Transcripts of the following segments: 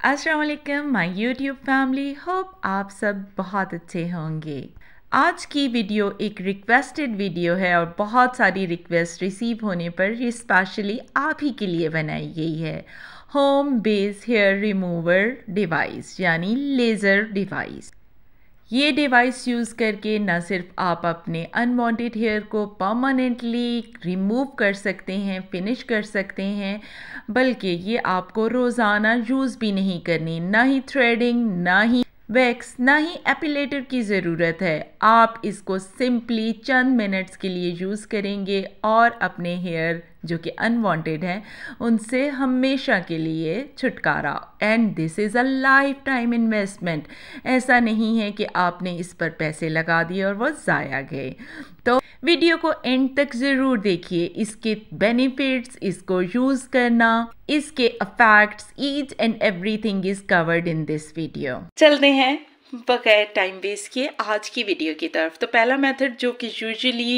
अस्सलाम वालेकुम my YouTube family, hope आप सब बहुत अच्छे होंगे। आज की वीडियो एक रिक्वेस्टेड वीडियो है और बहुत सारी रिक्वेस्ट रिसीव होने पर ये स्पेशली आप ही के लिए बनाई गई है। Home base hair remover device यानी लेज़र डिवाइस। ये डिवाइस यूज़ करके न सिर्फ आप अपने अनवांटेड हेयर को परमानेंटली रिमूव कर सकते हैं, फिनिश कर सकते हैं, बल्कि ये आपको रोज़ाना यूज़ भी नहीं करनी, ना ही थ्रेडिंग, ना ही वैक्स, ना ही एपिलेटर की ज़रूरत है। आप इसको सिंपली चंद मिनट्स के लिए यूज़ करेंगे और अपने हेयर जो कि अनवांटेड हैं उनसे हमेशा के लिए छुटकारा। And this is a lifetime investment. ऐसा नहीं है कि आपने इस पर पैसे लगा दिए और वो ज़ाया गए। तो वीडियो को एंड तक ज़रूर देखिए। इसके बेनिफिट्स, इसको यूज़ करना, इसके effects, each and everything is covered in this video. चलते हैं बगैर टाइम वेस्ट किए आज की वीडियो की तरफ। तो पहला मेथड जो कि यूजुअली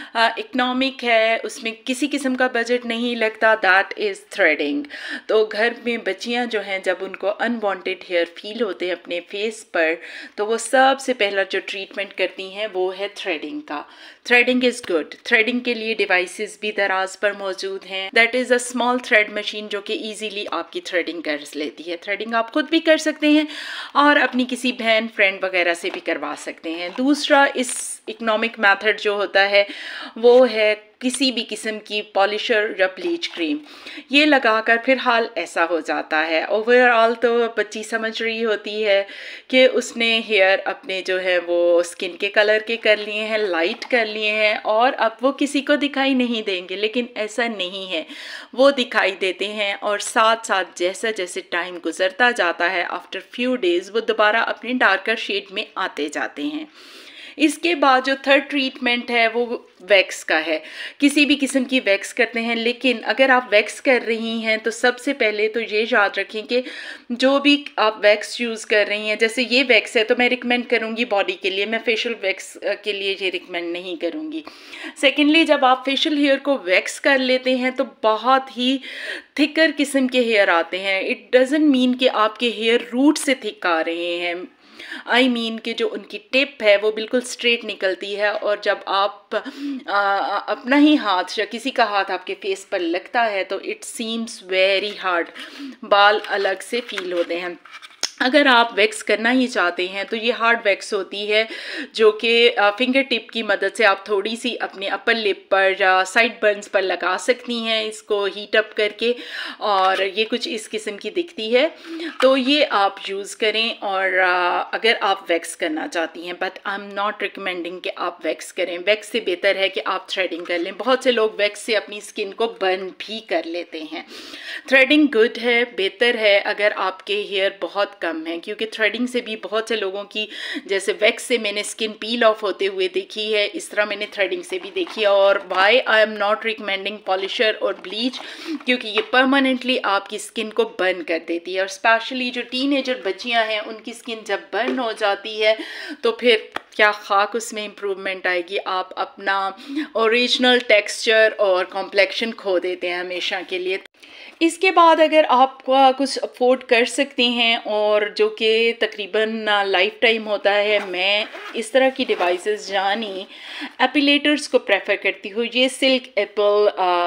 इकोनॉमिक है, उसमें किसी किस्म का बजट नहीं लगता, दैट इज़ थ्रेडिंग। तो घर में बच्चियां जो हैं जब उनको अनवांटेड हेयर फील होते हैं अपने फेस पर, तो वो सबसे पहला जो ट्रीटमेंट करती हैं वो है थ्रेडिंग का। Threading is good. थ्रेडिंग के लिए डिवाइसेस भी दराज पर मौजूद हैं। That is a small thread machine जो कि ईजीली आपकी थ्रेडिंग कर लेती है। थ्रेडिंग आप खुद भी कर सकते हैं और अपनी किसी बहन फ्रेंड वगैरह से भी करवा सकते हैं। दूसरा इस इकोनॉमिक मेथड जो होता है वो है किसी भी किस्म की पॉलिशर या ब्लीच क्रीम। ये लगाकर फिर हाल ऐसा हो जाता है, ओवरऑल तो बच्ची समझ रही होती है कि उसने हेयर अपने जो है वो स्किन के कलर के कर लिए हैं, लाइट कर लिए हैं और अब वो किसी को दिखाई नहीं देंगे, लेकिन ऐसा नहीं है। वो दिखाई देते हैं और साथ साथ जैसे जैसे टाइम गुजरता जाता है, आफ्टर फ्यू डेज़ वो दोबारा अपने डार्कर शेड में आते जाते हैं। इसके बाद जो थर्ड ट्रीटमेंट है वो वैक्स का है। किसी भी किस्म की वैक्स करते हैं, लेकिन अगर आप वैक्स कर रही हैं तो सबसे पहले तो ये याद रखें कि जो भी आप वैक्स यूज़ कर रही हैं, जैसे ये वैक्स है तो मैं रिकमेंड करूँगी बॉडी के लिए, मैं फेशियल वैक्स के लिए ये रिकमेंड नहीं करूँगी। सेकेंडली, जब आप फेशियल हेयर को वैक्स कर लेते हैं तो बहुत ही थिकर किस्म के हेयर आते हैं। इट डजंट मीन कि आपके हेयर रूट से थिक आ रहे हैं, आई मीन कि जो उनकी टिप है वो बिल्कुल स्ट्रेट निकलती है और जब आप अपना ही हाथ या किसी का हाथ आपके फेस पर लगता है तो इट सीम्स वेरी हार्ड, बाल अलग से फील होते हैं। अगर आप वैक्स करना ही चाहते हैं तो ये हार्ड वैक्स होती है जो कि फिंगर टिप की मदद से आप थोड़ी सी अपने अपर लिप पर या साइड बर्न्स पर लगा सकती हैं इसको हीट अप करके, और ये कुछ इस किस्म की दिखती है। तो ये आप यूज़ करें और अगर आप वैक्स करना चाहती हैं, but I am not recommending कि आप वैक्स करें। वैक्स से बेहतर है कि आप थ्रेडिंग कर लें। बहुत से लोग वैक्स से अपनी स्किन को बर्न भी कर लेते हैं। थ्रेडिंग गुड है, बेहतर है अगर आपके हेयर बहुत कम है, क्योंकि थ्रेडिंग से भी बहुत से लोगों की, जैसे वैक्स से मैंने स्किन पील ऑफ होते हुए देखी है, इस तरह मैंने थ्रेडिंग से भी देखी है। और why I am not recommending polisher और ब्लीच, क्योंकि ये परमानेंटली आपकी स्किन को बर्न कर देती है। और स्पेशली जो टीनेजर बच्चियां हैं उनकी स्किन जब बर्न हो जाती है तो फिर क्या खाक उसमें इम्प्रूवमेंट आएगी। आप अपना ओरिजिनल टेक्सचर और कॉम्प्लेक्शन खो देते हैं हमेशा के लिए। इसके बाद अगर आप कुछ अफोर्ड कर सकते हैं और जो कि तकरीबन लाइफ टाइम होता है, मैं इस तरह की डिवाइसेस यानी एपिलेटर्स को प्रेफर करती हूँ। ये सिल्क एप्पल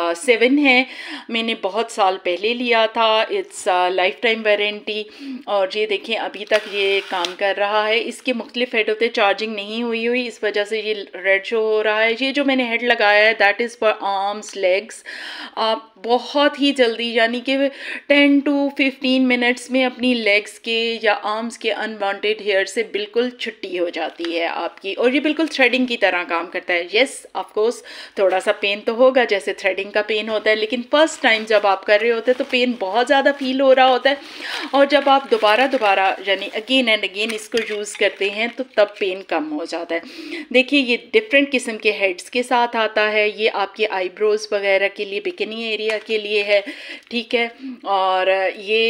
7 है, मैंने बहुत साल पहले लिया था। इट्स लाइफ टाइम वारंटी और ये देखें अभी तक ये काम कर रहा है। इसके मुख्तलिफ हेड होते, चार्जिंग नहीं हुई इस वजह से ये रेड शो हो रहा है। ये जो मैंने हेड लगाया है that is for arms, legs. आप बहुत ही जल्दी यानी कि 10 to 15 मिनट्स में अपनी लेग्स के या आर्म्स के अनवांटेड हेयर से बिल्कुल छुट्टी हो जाती है आपकी, और ये बिल्कुल थ्रेडिंग की तरह काम करता है। येस ऑफ कोर्स थोड़ा सा पेन तो होगा जैसे थ्रेडिंग का पेन होता है, लेकिन फर्स्ट टाइम जब आप कर रहे होते हैं तो पेन बहुत ज़्यादा फील हो रहा होता है, और जब आप दोबारा यानी अगेन एंड अगेन इसको यूज़ करते हैं तो तब पेन कम हो जाता है। देखिए ये डिफरेंट किस्म के हेड्स के साथ आता है। ये आपके आईब्रोज वगैरह के लिए, बिकिनी एरिया के लिए है, ठीक है। और ये एक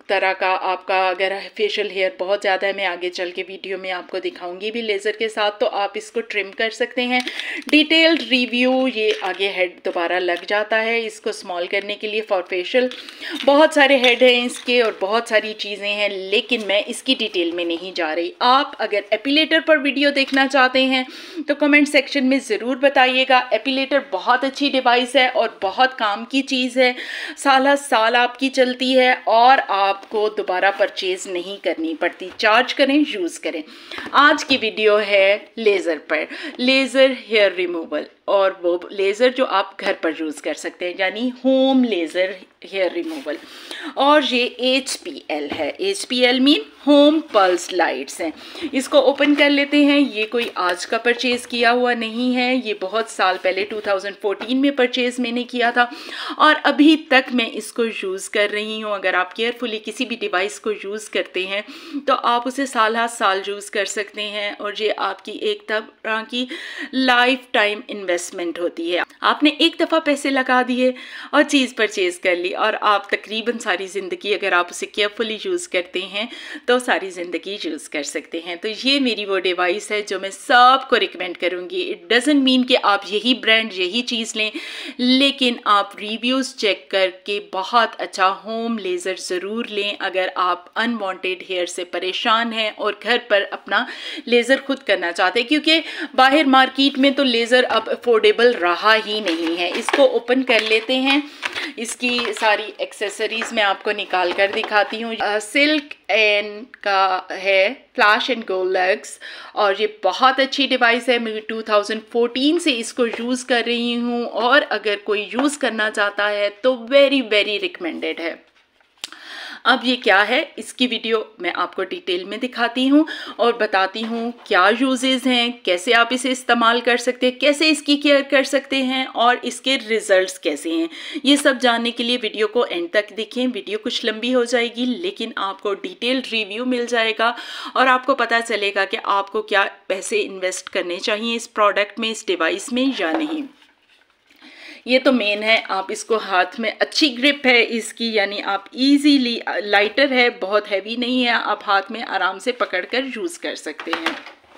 तरह का आपका अगर फेशियल हेयर बहुत ज़्यादा है, मैं आगे चल के वीडियो में आपको दिखाऊंगी भी लेज़र के साथ, तो आप इसको ट्रिम कर सकते हैं। डिटेल्ड रिव्यू, ये आगे हेड दोबारा लग जाता है इसको स्मॉल करने के लिए फॉर फेशियल। बहुत सारे हेड हैं इसके और बहुत सारी चीज़ें हैं, लेकिन मैं इसकी डिटेल में नहीं जा रही। आप अगर एपिलेटर पर वीडियो देखना चाहते हैं तो कमेंट सेक्शन में ज़रूर बताइएगा। एपिलेटर बहुत अच्छी डिवाइस है और बहुत काम की चीज़ है, साल साल आपकी चलती है और आपको दोबारा परचेज नहीं करनी पड़ती। चार्ज करें, यूज़ करें। आज की वीडियो है लेज़र पर, लेज़र हेयर रिमूवल, और वो लेज़र जो आप घर पर यूज़ कर सकते हैं, यानी होम लेज़र हेयर रिमूवल। और ये HPL है, HPL mean home pulse lights हैं। इसको ओपन कर लेते हैं। ये कोई आज का परचेज़ किया हुआ नहीं है, ये बहुत साल पहले 2014 में परचेज़ मैंने किया था और अभी तक मैं इसको यूज़ कर रही हूँ। अगर आप केयरफुली किसी भी डिवाइस को यूज़ करते हैं तो आप उसे साल हर साल यूज़ कर सकते हैं और ये आपकी एक तरह की लाइफ टाइम इन्वेस्टमेंट होती है। आपने एक दफ़ा पैसे लगा दिए और चीज़ परचेज़ कर ली और आप तकरीबन सारी ज़िंदगी, अगर आप उसे केयरफुली यूज़ करते हैं तो सारी ज़िंदगी यूज़ कर सकते हैं। तो ये मेरी वो डिवाइस है जो मैं सबको रिकमेंड करूँगी। इट डज़ंट मीन कि आप यही ब्रांड यही चीज़ लें, लेकिन आप रिव्यूज़ चेक करके बहुत अच्छा होम लेज़र ज़रूर लें अगर आप अनवांटेड हेयर से परेशान हैं और घर पर अपना लेज़र खुद करना चाहते हैं, क्योंकि बाहर मार्केट में तो लेज़र अब अफोर्डेबल रहा ही नहीं है। इसको ओपन कर लेते हैं। इसकी सारी एक्सेसरीज़ मैं आपको निकाल कर दिखाती हूँ। सिल्क एंड का है, फ्लैश एंड गो लेग्स, और ये बहुत अच्छी डिवाइस है। मैं 2014 से इसको यूज़ कर रही हूँ और अगर कोई यूज़ करना चाहता है तो वेरी वेरी रिकमेंडेड है। अब ये क्या है, इसकी वीडियो मैं आपको डिटेल में दिखाती हूँ और बताती हूँ क्या यूजेस हैं, कैसे आप इसे इस्तेमाल कर सकते हैं, कैसे इसकी केयर कर सकते हैं और इसके रिजल्ट्स कैसे हैं। ये सब जानने के लिए वीडियो को एंड तक देखें। वीडियो कुछ लंबी हो जाएगी लेकिन आपको डिटेल्ड रिव्यू मिल जाएगा और आपको पता चलेगा कि आपको क्या पैसे इन्वेस्ट करने चाहिए इस प्रोडक्ट में, इस डिवाइस में या नहीं। ये तो मेन है, आप इसको हाथ में, अच्छी ग्रिप है इसकी, यानी आप इजीली, लाइटर है, बहुत हैवी नहीं है, आप हाथ में आराम से पकड़कर यूज़ कर सकते हैं।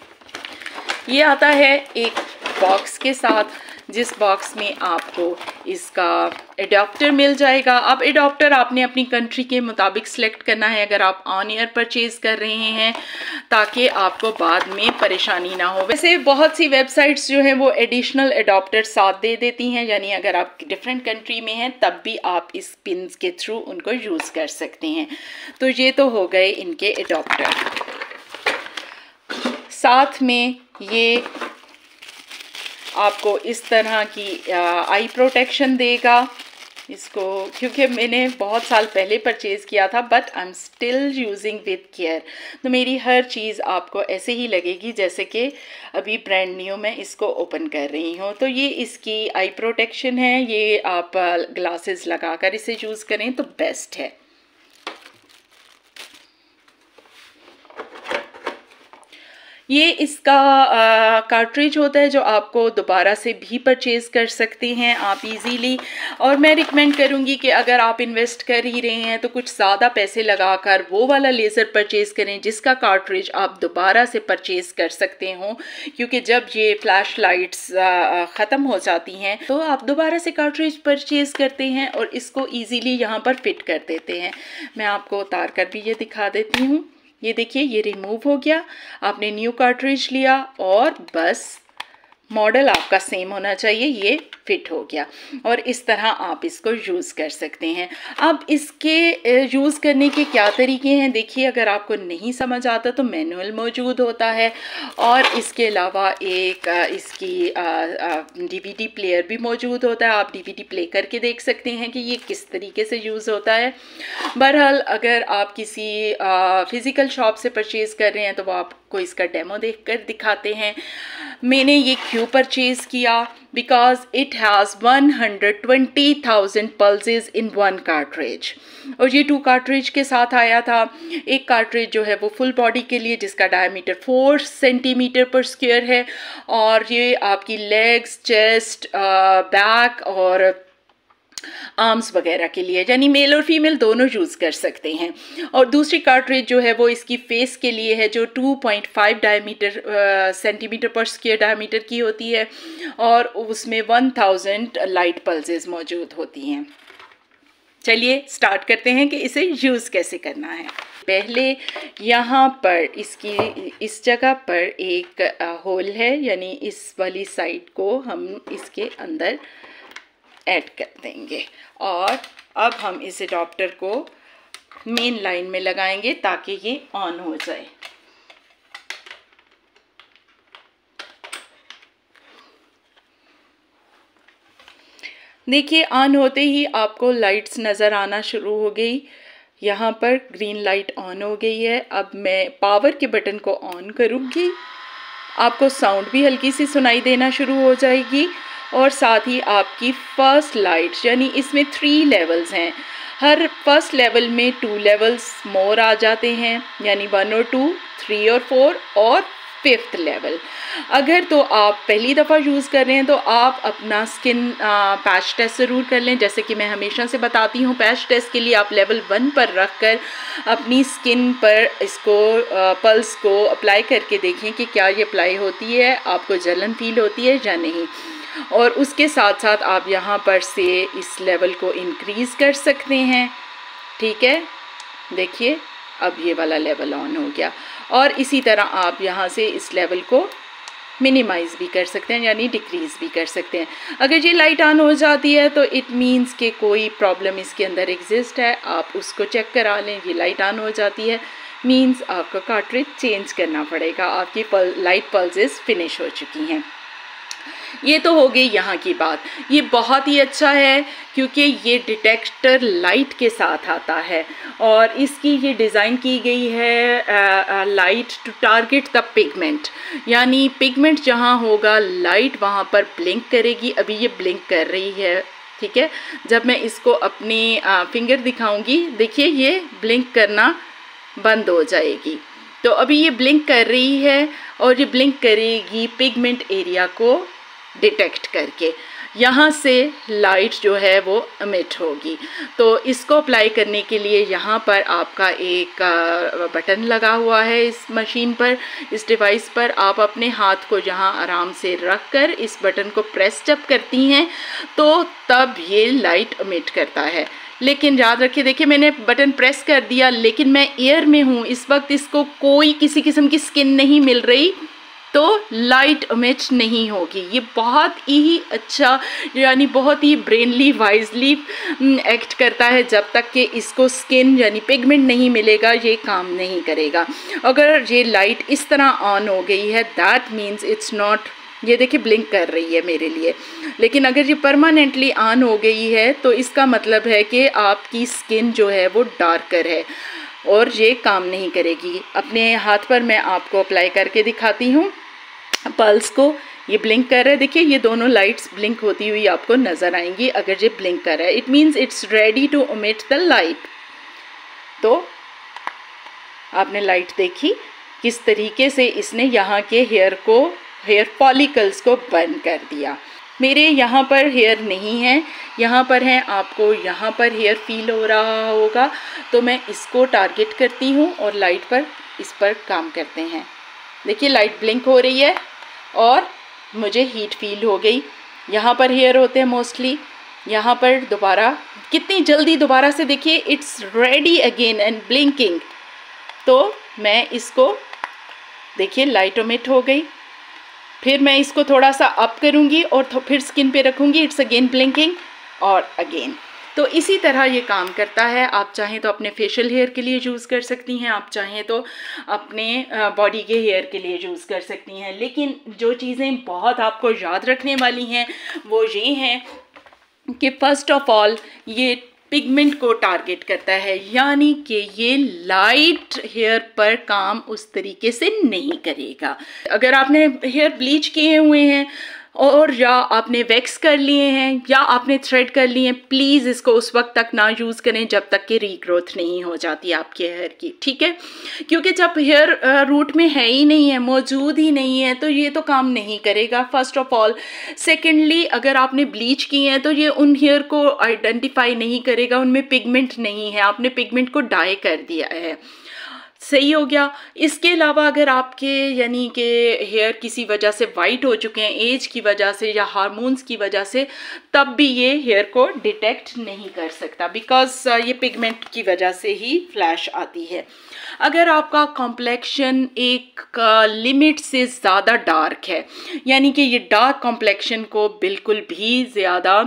ये आता है एक बॉक्स के साथ, जिस बॉक्स में आपको इसका एडाप्टर मिल जाएगा। अब एडाप्टर आपने अपनी कंट्री के मुताबिक सिलेक्ट करना है अगर आप ऑन एयर परचेज़ कर रहे हैं, ताकि आपको बाद में परेशानी ना हो। वैसे बहुत सी वेबसाइट्स जो हैं वो एडिशनल एडाप्टर साथ दे देती हैं, यानी अगर आप डिफरेंट कंट्री में हैं तब भी आप इस पिन्स के थ्रू उनको यूज़ कर सकते हैं। तो ये तो हो गए इनके एडाप्टर। साथ में ये आपको इस तरह की आई प्रोटेक्शन देगा इसको, क्योंकि मैंने बहुत साल पहले परचेज़ किया था but I am still using with care. तो मेरी हर चीज़ आपको ऐसे ही लगेगी जैसे कि अभी ब्रांड न्यू मैं इसको ओपन कर रही हूँ। तो ये इसकी आई प्रोटेक्शन है, ये आप ग्लासेस लगाकर इसे यूज़ करें तो बेस्ट है। ये इसका कार्ट्रिज होता है जो आपको दोबारा से भी परचेज़ कर सकते हैं आप इजीली, और मैं रिकमेंड करूँगी कि अगर आप इन्वेस्ट कर ही रहे हैं तो कुछ ज़्यादा पैसे लगाकर वो वाला लेज़र परचेज़ करें जिसका कार्ट्रिज आप दोबारा से परचेज़ कर सकते हो, क्योंकि जब ये फ्लैश लाइट्स ख़त्म हो जाती हैं तो आप दोबारा से कार्ट्रिज परचेज़ करते हैं और इसको ईज़िली यहाँ पर फिट कर देते हैं। मैं आपको उतार कर भी ये दिखा देती हूँ। ये देखिए, ये रिमूव हो गया, आपने न्यू कार्ट्रिज लिया और बस मॉडल आपका सेम होना चाहिए, ये फिट हो गया और इस तरह आप इसको यूज़ कर सकते हैं। अब इसके यूज़ करने के क्या तरीके हैं देखिए, अगर आपको नहीं समझ आता तो मैनुअल मौजूद होता है और इसके अलावा एक इसकी DVD प्लेयर भी मौजूद होता है। आप DVD प्ले करके देख सकते हैं कि ये किस तरीके से यूज़ होता है। बहरहाल अगर आप किसी फ़िज़िकल शॉप से परचेज़ कर रहे हैं तो वो आपको इसका डेमो देखकर दिखाते हैं। मैंने ये क्यों परचेज़ किया, because it has 120,000 pulses in one cartridge, और ये 2 कार्ट्रिज के साथ आया था। एक कार्ट्रिज जो है वो फुल बॉडी के लिए जिसका डायमीटर 4 सेंटीमीटर पर स्क्वायर है, और ये आपकी लेग्स, चेस्ट, बैक और आर्म्स वगैरह के लिए, यानी मेल और फीमेल दोनों यूज़ कर सकते हैं। और दूसरी कार्ट्रिज जो है वो इसकी फेस के लिए है, जो 2.5 डायमीटर सेंटीमीटर पर स्क्वायर डायमीटर की होती है और उसमें 1000 लाइट पल्सेस मौजूद होती हैं। चलिए स्टार्ट करते हैं कि इसे यूज़ कैसे करना है। पहले यहाँ पर इसकी इस जगह पर एक होल है, यानी इस वाली साइड को हम इसके अंदर ऐड कर देंगे और अब हम इस अडॉप्टर को मेन लाइन में लगाएंगे ताकि ये ऑन हो जाए। देखिए ऑन होते ही आपको लाइट्स नज़र आना शुरू हो गई। यहाँ पर ग्रीन लाइट ऑन हो गई है। अब मैं पावर के बटन को ऑन करूँगी, आपको साउंड भी हल्की सी सुनाई देना शुरू हो जाएगी और साथ ही आपकी फर्स्ट लाइट, यानी इसमें 3 लेवल्स हैं, हर फर्स्ट लेवल में 2 लेवल्स मोर आ जाते हैं, यानी 1 और 2, 3 और 4 और 5th लेवल। अगर तो आप पहली दफ़ा यूज़ कर रहे हैं तो आप अपना स्किन पैच टेस्ट ज़रूर कर लें। जैसे कि मैं हमेशा से बताती हूँ, पैच टेस्ट के लिए आप लेवल 1 पर रख कर अपनी स्किन पर इसको पल्स को अप्लाई करके देखें कि क्या ये अप्लाई होती है, आपको जलन फील होती है या नहीं। और उसके साथ साथ आप यहाँ पर से इस लेवल को इंक्रीज़ कर सकते हैं। ठीक है, देखिए अब ये वाला लेवल ऑन हो गया और इसी तरह आप यहाँ से इस लेवल को मिनिमाइज़ भी कर सकते हैं, यानी डिक्रीज़ भी कर सकते हैं। अगर ये लाइट ऑन हो जाती है तो इट मीन्स कि कोई प्रॉब्लम इसके अंदर एग्जिस्ट है, आप उसको चेक करा लें। ये लाइट ऑन हो जाती है मीन्स आपका कार्ट्रिज चेंज करना पड़ेगा, आपकी लाइट पल्सेस फिनिश हो चुकी हैं। ये तो हो गई यहाँ की बात। ये बहुत ही अच्छा है क्योंकि ये डिटेक्टर लाइट के साथ आता है और इसकी ये डिज़ाइन की गई है light to target the pigment, यानी पिगमेंट जहाँ होगा लाइट वहाँ पर ब्लिंक करेगी। अभी ये ब्लिंक कर रही है, ठीक है। जब मैं इसको अपनी फिंगर दिखाऊंगी, देखिए ये ब्लिंक करना बंद हो जाएगी। तो अभी ये ब्लिंक कर रही है और ये ब्लिंक करेगी पिगमेंट एरिया को डिटेक्ट करके, यहाँ से लाइट जो है वो एमिट होगी। तो इसको अप्लाई करने के लिए यहाँ पर आपका एक बटन लगा हुआ है इस मशीन पर, इस डिवाइस पर। आप अपने हाथ को यहाँ आराम से रख कर इस बटन को प्रेस जब करती हैं तो तब ये लाइट एमिट करता है। लेकिन याद रखिए, देखिए मैंने बटन प्रेस कर दिया लेकिन मैं एयर में हूँ इस वक्त, इसको कोई किसी किस्म की स्किन नहीं मिल रही तो लाइट एमिट नहीं होगी। ये बहुत ही अच्छा, यानी बहुत ही ब्रेनली वाइजली एक्ट करता है। जब तक कि इसको स्किन यानी पिगमेंट नहीं मिलेगा ये काम नहीं करेगा। अगर ये लाइट इस तरह ऑन हो गई है दैट मीन्स इट्स नॉट, ये देखिए ब्लिंक कर रही है मेरे लिए, लेकिन अगर ये परमानेंटली ऑन हो गई है तो इसका मतलब है कि आपकी स्किन जो है वो डार्कर है और ये काम नहीं करेगी। अपने हाथ पर मैं आपको अप्लाई करके दिखाती हूँ पल्स को। ये ब्लिंक कर रहा है, देखिए ये दोनों लाइट्स ब्लिंक होती हुई आपको नज़र आएंगी। अगर ये ब्लिंक कर रहा है it means it's ready to emit the light. तो आपने लाइट देखी किस तरीके से इसने यहाँ के हेयर फॉलिकल्स को बर्न कर दिया। मेरे यहाँ पर हेयर नहीं है, यहाँ पर हैं, आपको यहाँ पर हेयर फील हो रहा होगा। तो मैं इसको टारगेट करती हूँ और लाइट पर इस पर काम करते हैं। देखिए लाइट ब्लिंक हो रही है और मुझे हीट फील हो गई। यहाँ पर हेयर होते हैं मोस्टली, यहाँ पर दोबारा कितनी जल्दी दोबारा से देखिए it's ready again and blinking. तो मैं इसको देखिए लाइट एमिट हो गई, फिर मैं इसको थोड़ा सा अप करूँगी और फिर स्किन पे रखूँगी, इट्स अगेन ब्लिंकिंग और अगेन। तो इसी तरह ये काम करता है। आप चाहें तो अपने फेशियल हेयर के लिए यूज़ कर सकती हैं, आप चाहें तो अपने बॉडी के हेयर के लिए यूज़ कर सकती हैं। लेकिन जो चीज़ें बहुत आपको याद रखने वाली हैं वो ये हैं कि फ़र्स्ट ऑफ ऑल ये पिगमेंट को टारगेट करता है, यानी कि ये लाइट हेयर पर काम उस तरीके से नहीं करेगा। अगर आपने हेयर ब्लीच किए हुए हैं और या आपने वैक्स कर लिए हैं या आपने थ्रेड कर लिए हैं, प्लीज़ इसको उस वक्त तक ना यूज़ करें जब तक कि रीग्रोथ नहीं हो जाती आपके हेयर की, ठीक है। क्योंकि जब हेयर रूट में है ही नहीं है, मौजूद ही नहीं है, तो ये तो काम नहीं करेगा फर्स्ट ऑफ ऑल। सेकेंडली, अगर आपने ब्लीच किए हैं तो ये उन हेयर को आइडेंटिफाई नहीं करेगा, उनमें पिगमेंट नहीं है, आपने पिगमेंट को डाई कर दिया है, सही हो गया। इसके अलावा अगर आपके यानी कि हेयर किसी वजह से वाइट हो चुके हैं, एज की वजह से या हार्मोन्स की वजह से, तब भी ये हेयर को डिटेक्ट नहीं कर सकता, बिकॉज ये पिगमेंट की वजह से ही फ्लैश आती है। अगर आपका कॉम्प्लेक्शन एक लिमिट से ज़्यादा डार्क है, यानी कि ये डार्क कॉम्प्लेक्शन को बिल्कुल भी ज़्यादा,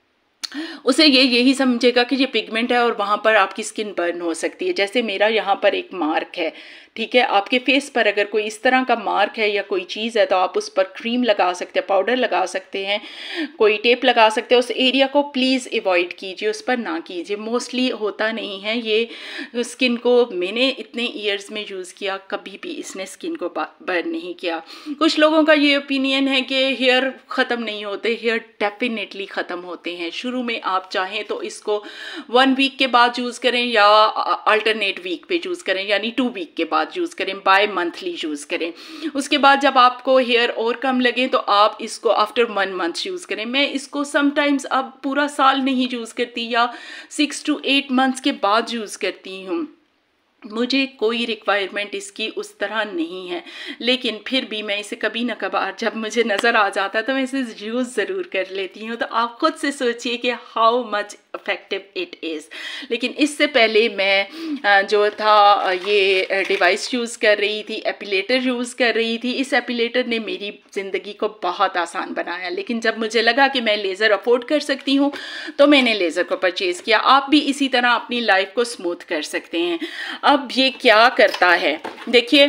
उसे यही समझेगा कि ये पिगमेंट है और वहाँ पर आपकी स्किन बर्न हो सकती है। जैसे मेरा यहाँ पर एक मार्क है, ठीक है, आपके फेस पर अगर कोई इस तरह का मार्क है या कोई चीज़ है तो आप उस पर क्रीम लगा सकते हैं, पाउडर लगा सकते हैं, कोई टेप लगा सकते हैं। उस एरिया को प्लीज़ अवॉइड कीजिए, उस पर ना कीजिए। मोस्टली होता नहीं है ये स्किन को, मैंने इतने ईयर्स में यूज़ किया, कभी भी इसने स्किन को बर्न नहीं किया। कुछ लोगों का ये ओपिनियन है कि हेयर ख़त्म नहीं होते, हेयर डेफिनेटली ख़त्म होते हैं। शुरू में आप चाहें तो इसको 1 वीक के बाद यूज़ करें या अल्टरनेट वीक पे यूज़ करें, यानी 2 वीक के बाद यूज़ करें, बाय मंथली यूज़ करें। उसके बाद जब आपको हेयर और कम लगे तो आप इसको आफ्टर 1 मंथ यूज़ करें। मैं इसको समटाइम्स अब पूरा साल नहीं यूज़ करती, या 6 to 8 मंथ्स के बाद यूज़ करती हूँ। मुझे कोई रिक्वायरमेंट इसकी उस तरह नहीं है, लेकिन फिर भी मैं इसे कभी ना कभार जब मुझे नज़र आ जाता है तो मैं इसे यूज़ ज़रूर कर लेती हूँ। तो आप ख़ुद से सोचिए कि how much effective it is. लेकिन इससे पहले मैं जो था ये डिवाइस यूज़ कर रही थी, एपिलेटर यूज़ कर रही थी। इस एपिलेटर ने मेरी ज़िंदगी को बहुत आसान बनाया, लेकिन जब मुझे लगा कि मैं लेज़र अफोर्ड कर सकती हूँ तो मैंने लेज़र को परचेज़ किया। आप भी इसी तरह अपनी लाइफ को स्मूथ कर सकते हैं। अब ये क्या करता है, देखिए,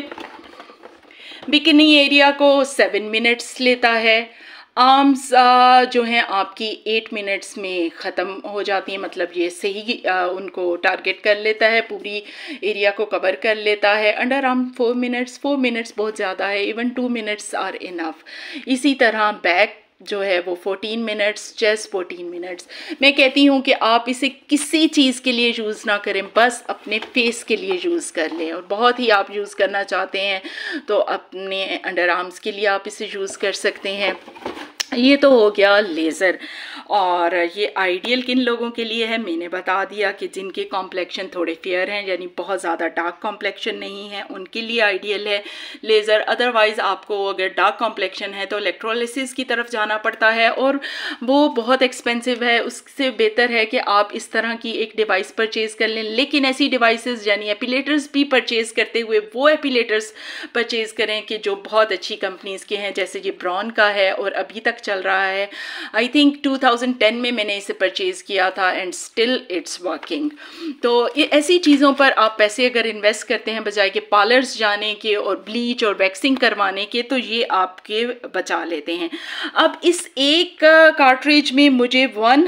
बिकिनी एरिया को 7 मिनट्स लेता है, आर्म्स जो हैं आपकी 8 मिनट्स में ख़त्म हो जाती हैं, मतलब ये सही उनको टारगेट कर लेता है, पूरी एरिया को कवर कर लेता है। अंडर आर्म 4 मिनट्स बहुत ज़्यादा है, इवन 2 मिनट्स आर इनफ। इसी तरह बैक जो है वो 14 मिनट्स, चेस्ट 14 मिनट्स। मैं कहती हूँ कि आप इसे किसी चीज़ के लिए यूज़ ना करें, बस अपने फेस के लिए यूज़ कर लें। और बहुत ही आप यूज़ करना चाहते हैं तो अपने अंडर आर्म्स के लिए आप इसे यूज़ कर सकते हैं। ये तो हो गया लेज़र, और ये आइडियल किन लोगों के लिए है मैंने बता दिया कि जिनके कॉम्प्लेक्शन थोड़े फेयर हैं, यानी बहुत ज़्यादा डार्क कॉम्प्लेक्शन नहीं है, उनके लिए आइडियल है लेज़र। अदरवाइज़ आपको अगर डार्क कॉम्प्लेक्शन है तो इलेक्ट्रोलिसिस की तरफ जाना पड़ता है और वो बहुत एक्सपेंसिव है। उससे बेहतर है कि आप इस तरह की एक डिवाइस परचेज़ कर लें। लेकिन ऐसी डिवाइसेस यानी एपिलेटर्स भी परचेज़ करते हुए वो एपिलेटर्स परचेज़ करें कि जो बहुत अच्छी कंपनीज़ के हैं, जैसे ये ब्राउन का है और अभी तक चल रहा है। आई थिंक 2010 में मैंने इसे परचेज़ किया था एंड स्टिल इट्स वर्किंग। तो ये ऐसी चीज़ों पर आप पैसे अगर इन्वेस्ट करते हैं बजाय कि पार्लर्स जाने के और ब्लीच और वैक्सिंग करवाने के, तो ये आपके बचा लेते हैं। अब इस एक कार्ट्रिज में मुझे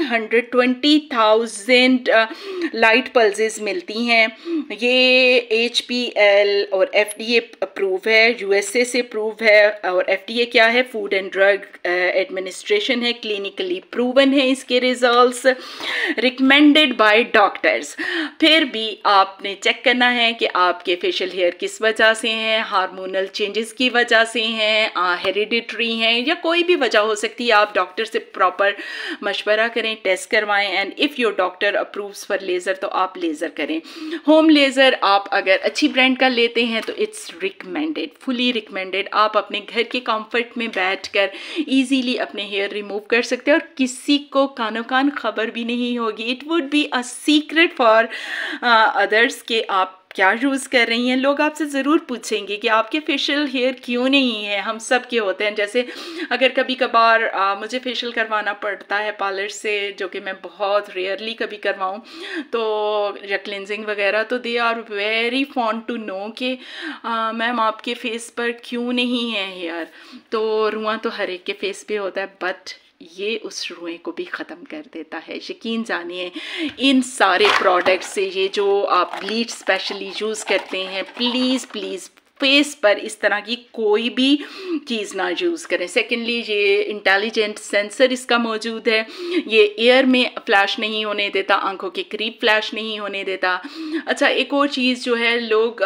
120,000 लाइट पल्सेस मिलती हैं। ये HPL और FDA अप्रूव है, USA से अप्रूव है। और FDA क्या है? फूड एंड ड्रग एडमिनिस्ट्रेशन है, क्लिनिकली प्रूवन है इसके रिजल्ट्स, रिकमेंडेड बाय डॉक्टर्स। फिर भी आपने चेक करना है कि आपके फेशियल हेयर किस वजह से हैं, हार्मोनल चेंजेस की वजह से हैं, हेरिडिटरी हैं, या कोई भी वजह हो सकती है। आप डॉक्टर से प्रॉपर मशवरा करें, टेस्ट करवाएं, and if your doctor approves for laser तो आप लेज़र करें। होम लेज़र आप अगर अच्छी ब्रांड का लेते हैं तो इट्स रिकमेंडेड, फुली रिकमेंडेड। आप अपने घर के कंफर्ट में बैठकर इजीली अपने हेयर रिमूव कर सकते हैं और किसी को कानो कान खबर भी नहीं होगी। It would be a secret for others कि आप क्या यूज़ कर रही हैं। लोग आपसे ज़रूर पूछेंगे कि आपके फेशियल हेयर क्यों नहीं है। हम सब के होते हैं। जैसे अगर कभी कभार मुझे फेशियल करवाना पड़ता है पार्लर से, जो कि मैं बहुत रेयरली कभी करवाऊँ, तो या क्लिनजिंग वगैरह, तो they are very fond to know कि मैम आपके फेस पर क्यों नहीं है हेयर। तो रुआं तो हर एक के फेस पे होता है, बट ये उस रुएं को भी ख़त्म कर देता है। यकीन जानिए इन सारे प्रोडक्ट से, ये जो आप ब्लीच स्पेशली यूज़ करते हैं, प्लीज़ प्लीज़ फेस पर इस तरह की कोई भी चीज़ ना यूज़ करें। सेकेंडली ये इंटेलिजेंट सेंसर इसका मौजूद है, ये एयर में फ्लैश नहीं होने देता, आंखों के करीब फ्लैश नहीं होने देता। अच्छा, एक और चीज़ जो है, लोग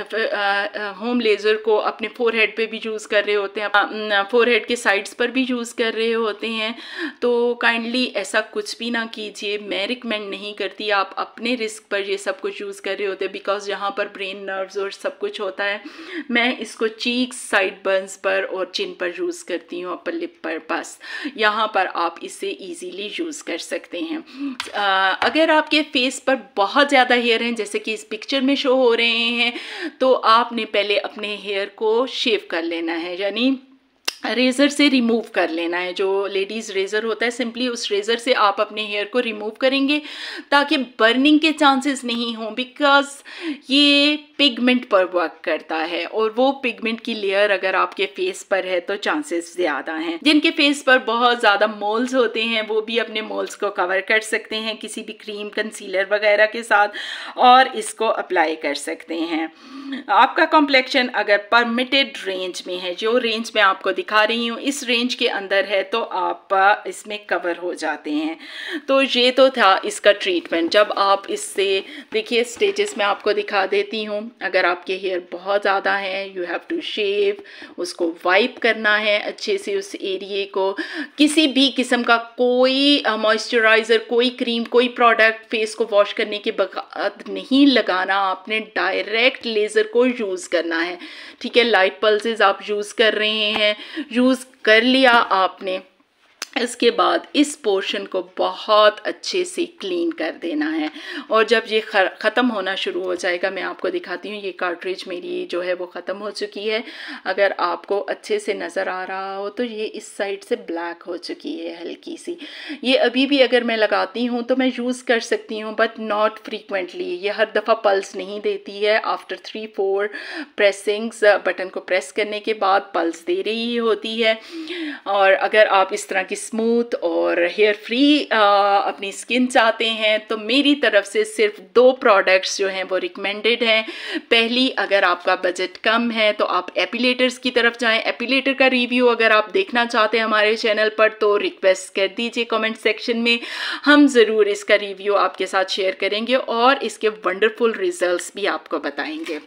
होम लेज़र को अपने फोरहेड पे भी यूज़ कर रहे होते हैं, फोरहेड के साइड्स पर भी यूज़ कर रहे होते हैं, तो काइंडली ऐसा कुछ भी ना कीजिए। मैं रिकमेंड नहीं करती, आप अपने रिस्क पर ये सब कुछ यूज़ कर रहे होते हैं, बिकॉज यहाँ पर ब्रेन नर्व्स और सब कुछ होता है। मैं इसको चीक्स, साइड बर्न्स पर और चिन पर यूज़ करती हूँ, अपर लिप पर, बस यहाँ पर आप इसे ईजीली यूज़ कर सकते हैं। अगर आपके फेस पर बहुत ज़्यादा हेयर हैं, जैसे कि इस पिक्चर में शो हो रहे हैं, तो आपने पहले अपने हेयर को शेव कर लेना है, यानी रेज़र से रिमूव कर लेना है। जो लेडीज़ रेज़र होता है, सिंपली उस रेज़र से आप अपने हेयर को रिमूव करेंगे ताकि बर्निंग के चांसेस नहीं हों, बिकॉज ये पिगमेंट पर वर्क करता है और वो पिगमेंट की लेयर अगर आपके फेस पर है तो चांसेस ज़्यादा हैं। जिनके फेस पर बहुत ज़्यादा मोल्स होते हैं वो भी अपने मोल्स को कवर कर सकते हैं किसी भी क्रीम, कंसीलर वगैरह के साथ और इसको अप्लाई कर सकते हैं। आपका कॉम्प्लेक्शन अगर परमिटेड रेंज में है, जो रेंज में आपको दिखा रही हूँ इस रेंज के अंदर है, तो आप इसमें कवर हो जाते हैं। तो ये तो था इसका ट्रीटमेंट। जब आप इससे देखिए स्टेजेस में आपको दिखा देती हूँ। अगर आपके हेयर बहुत ज़्यादा हैं, यू हैव टू शेव, उसको वाइप करना है अच्छे से उस एरिए को। किसी भी किस्म का कोई मॉइस्चराइज़र, कोई क्रीम, कोई प्रोडक्ट फेस को वॉश करने के बाद नहीं लगाना, आपने डायरेक्ट लेज़र को यूज़ करना है। ठीक है, लाइट पल्सेस आप यूज़ कर रहे हैं, यूज़ कर लिया आपने, इसके बाद इस पोर्शन को बहुत अच्छे से क्लीन कर देना है। और जब ये ख़त्म होना शुरू हो जाएगा, मैं आपको दिखाती हूँ, ये कार्ट्रिज मेरी जो है वो ख़त्म हो चुकी है। अगर आपको अच्छे से नज़र आ रहा हो तो ये इस साइड से ब्लैक हो चुकी है हल्की सी। ये अभी भी अगर मैं लगाती हूँ तो मैं यूज़ कर सकती हूँ, बट नॉट फ्रीक्वेंटली। ये हर दफ़ा पल्स नहीं देती है। आफ्टर 3-4 प्रेसिंग्स, बटन को प्रेस करने के बाद पल्स दे रही होती है। और अगर आप इस तरह की स्मूथ और हेयर फ्री अपनी स्किन चाहते हैं तो मेरी तरफ से सिर्फ 2 प्रोडक्ट्स जो हैं वो रिकमेंडेड हैं। पहली, अगर आपका बजट कम है तो आप एपिलेटर्स की तरफ जाएं। एपिलेटर का रिव्यू अगर आप देखना चाहते हैं हमारे चैनल पर तो रिक्वेस्ट कर दीजिए कमेंट सेक्शन में, हम ज़रूर इसका रिव्यू आपके साथ शेयर करेंगे और इसके वंडरफुल रिजल्ट्स भी आपको बताएंगे।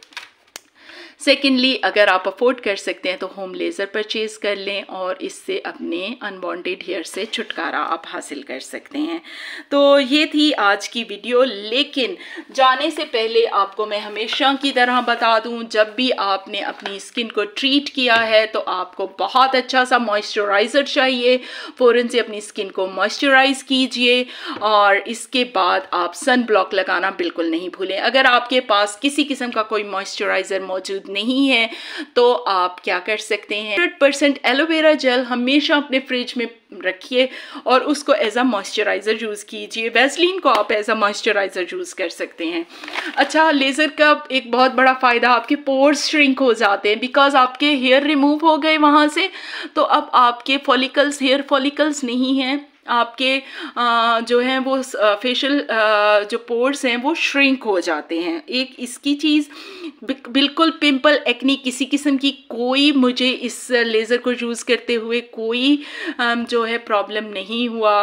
सेकेंडली, अगर आप अफोर्ड कर सकते हैं तो होम लेज़र परचेज़ कर लें और इससे अपने अनवांटेड हेयर से छुटकारा आप हासिल कर सकते हैं। तो ये थी आज की वीडियो, लेकिन जाने से पहले आपको मैं हमेशा की तरह बता दूं, जब भी आपने अपनी स्किन को ट्रीट किया है तो आपको बहुत अच्छा सा मॉइस्चराइज़र चाहिए। फ़ौरन से अपनी स्किन को मॉइस्चराइज़ कीजिए और इसके बाद आप सन ब्लॉक लगाना बिल्कुल नहीं भूलें। अगर आपके पास किसी किस्म का कोई मॉइस्चराइज़र मौजूद नहीं है तो आप क्या कर सकते हैं, 100% एलोवेरा जेल हमेशा अपने फ्रिज में रखिए और उसको एज अ मॉइस्चराइज़र यूज़ कीजिए। वैसलीन को आप एज अ मॉइस्चराइज़र यूज़ कर सकते हैं। अच्छा, लेज़र का एक बहुत बड़ा फ़ायदा, आपके पोर्स श्रिंक हो जाते हैं बिकॉज आपके हेयर रिमूव हो गए वहाँ से, तो अब आपके फॉलिकल्स, हेयर फॉलिकल्स नहीं हैं, आपके जो हैं वो फेशियल जो पोर्स हैं वो श्रिंक हो जाते हैं। एक इसकी चीज़ बिल्कुल पिंपल, एक्नी, किसी किस्म की कोई मुझे इस लेज़र को यूज़ करते हुए कोई जो है प्रॉब्लम नहीं हुआ।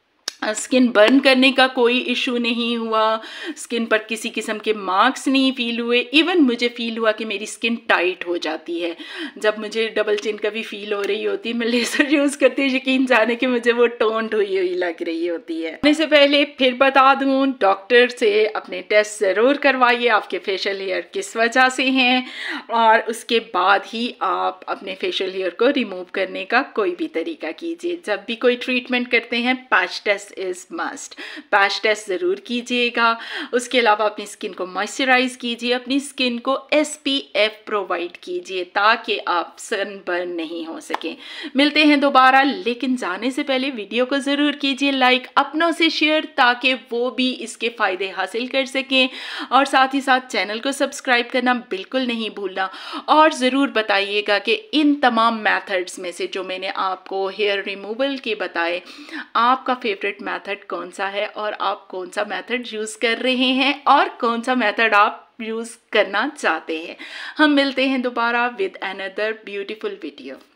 स्किन बर्न करने का कोई इशू नहीं हुआ, स्किन पर किसी किस्म के मार्क्स नहीं फील हुए। इवन मुझे फील हुआ कि मेरी स्किन टाइट हो जाती है जब मुझे डबल चिन का भी फील हो रही होती है। मैं लेज़र यूज़ करती हूँ, यकीन जाने कि मुझे वो टोन्ड हुई हुई लग रही होती है। आने से पहले फिर बता दूँ, डॉक्टर से अपने टेस्ट ज़रूर करवाइए आपके फेशियल हेयर किस वजह से हैं, और उसके बाद ही आप अपने फेशियल हेयर को रिमूव करने का कोई भी तरीका कीजिए। जब भी कोई ट्रीटमेंट करते हैं patch test is must, patch test ज़रूर कीजिएगा। उसके अलावा अपनी स्किन को मॉइस्चराइज कीजिए, अपनी स्किन को SPF प्रोवाइड कीजिए ताकि आप सनबर्न नहीं हो सके। मिलते हैं दोबारा, लेकिन जाने से पहले वीडियो को ज़रूर कीजिए लाइक, अपनों से शेयर ताकि वो भी इसके फ़ायदे हासिल कर सकें, और साथ ही साथ चैनल को सब्सक्राइब करना बिल्कुल नहीं भूलना। और ज़रूर बताइएगा कि इन तमाम मेथड्स में से जो मैंने आपको हेयर रिमूवल के बताए, आपका फेवरेट मेथड कौन सा है और आप कौन सा मेथड यूज़ कर रहे हैं और कौन सा मेथड आप यूज़ करना चाहते हैं। हम मिलते हैं दोबारा विद अनदर ब्यूटीफुल वीडियो।